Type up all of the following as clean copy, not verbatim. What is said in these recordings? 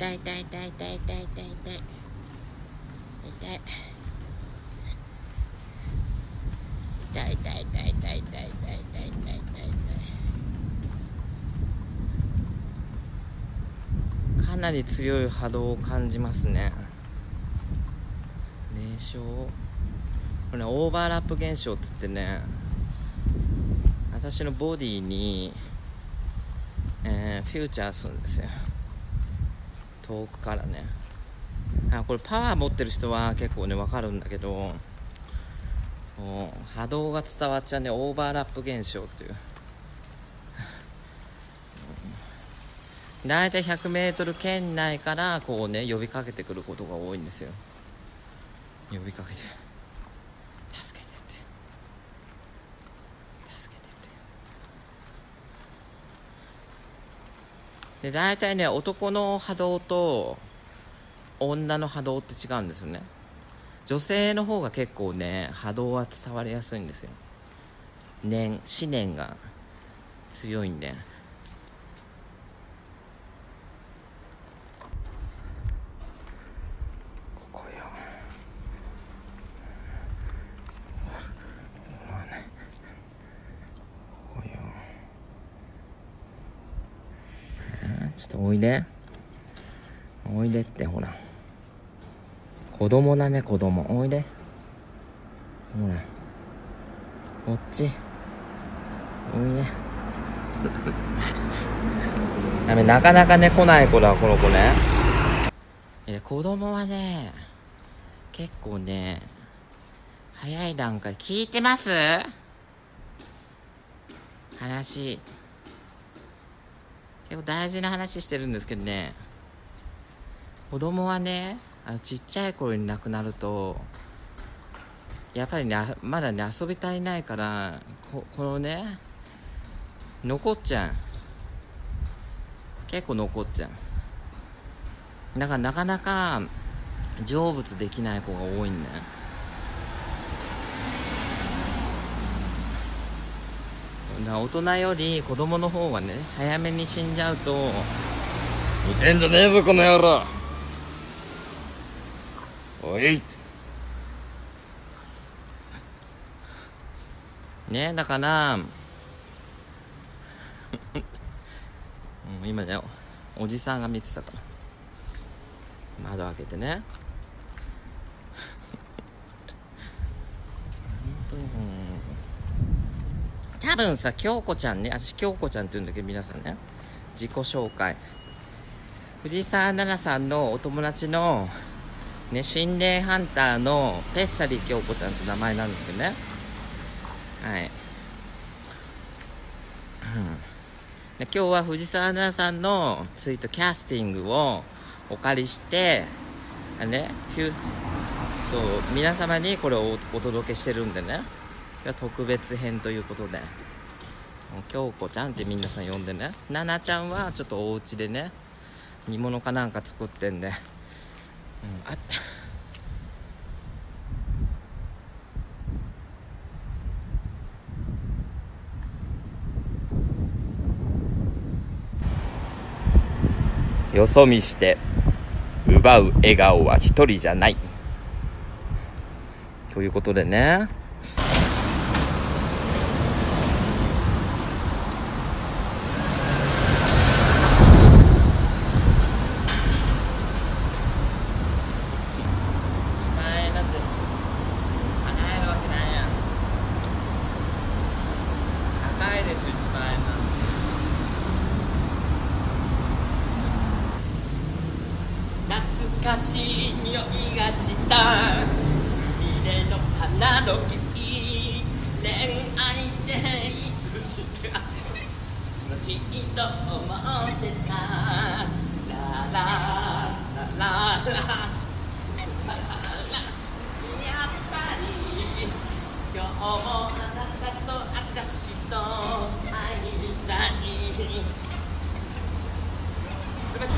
痛い痛い痛い痛い痛い痛い痛い痛い痛い痛い痛い痛い痛い痛い痛い痛い痛い痛いかなり強い波動を感じますね。燃焼これね、オーバーラップ現象って言ってね、私のボディに、フューチャーするんですよ、遠くからね。これパワー持ってる人は結構ね分かるんだけど、波動が伝わっちゃうね、オーバーラップ現象っていう。だいたい100メートル圏内からこうね呼びかけてくることが多いんですよ。呼びかけて助けてって助けてってで、だいたいね男の波動と女の波動って違うんですよね。女性の方が結構ね波動は伝わりやすいんですよ。思念が強いんで。ここよ、ここよ。ちょっとおいでおいでって、ほら子供だね、子供。おいで、ほらこっちおいでダメ、なかなかね来ない子だこの子ね。子供はね結構ね早い段階聞いてます話、結構大事な話してるんですけどね、子供はねちっちゃい頃に亡くなるとやっぱりねまだね遊び足りないから、このね残っちゃう、結構残っちゃう。だからなかなか成仏できない子が多いんだよ。だから大人より子供の方がね早めに死んじゃうと、似てんじゃねえぞこの野郎、おいね。だから今ねおじさんが見てたから窓開けてね多分さ、京子ちゃんね、私京子ちゃんって言うんだけど、皆さんね自己紹介、藤沢奈々さんのお友達のね、心霊ハンターのペッサリ京子ちゃんって名前なんですけどね。はい、で今日は藤沢奈々さんのツイートキャスティングをお借りしてね、そう皆様にこれをお届けしてるんでね、特別編ということで、京子ちゃんって皆さん呼んでね、奈々ちゃんはちょっとお家でね煮物かなんか作ってんで、あったよそ見して奪う笑顔は一人じゃないということでね、1万円なんて払えるわけないやん。高いでしょ1万円なんて。懐かしい匂いがしたすみれの花時計、恋愛でいつしか楽しいと思ってた、ラララララやっぱり今日もあなたと私と会いたい。すべて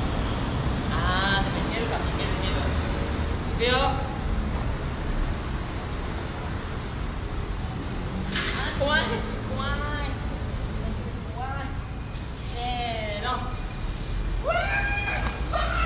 いけるか、いける。いくよ。怖い。せーの。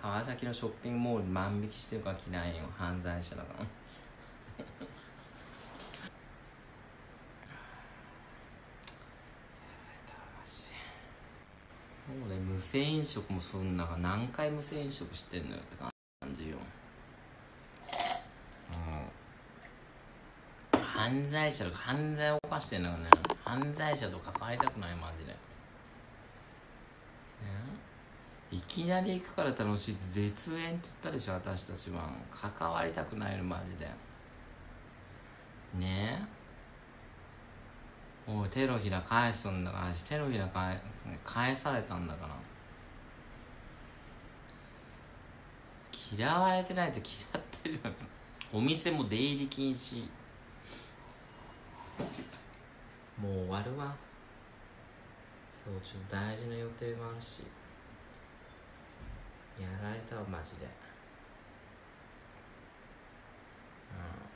川崎のショッピングモール万引きしてるから着ないよ、犯罪者だから俺無銭飲食もそんな何回無銭飲食してんのよって感じよ。犯罪者とか犯罪を犯してんだからね。犯罪者と関わりたくないマジで。いきなり行くから楽しいって絶縁って言ったでしょ私たちは。関わりたくないのマジでねえ。おい手のひら返すんだから、手のひら返されたんだから。嫌われてないと嫌ってるよお店も出入り禁止。もう終わるわ。今日ちょっと大事な予定もあるし、やられたわマジで。うん